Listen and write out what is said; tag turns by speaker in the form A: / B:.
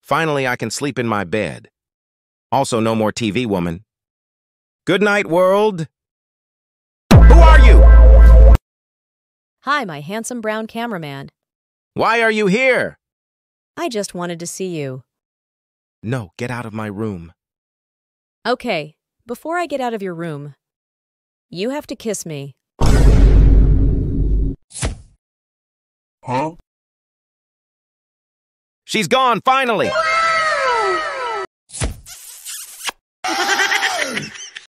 A: Finally, I can sleep in my bed. Also, no more TV woman. Good night, world. Who are you?
B: Hi, my handsome brown cameraman.
A: Why are you here?
B: I just wanted to see you.
A: No, get out of my room.
B: Okay, before I get out of your room, you have to kiss me.
A: Huh? She's gone, finally!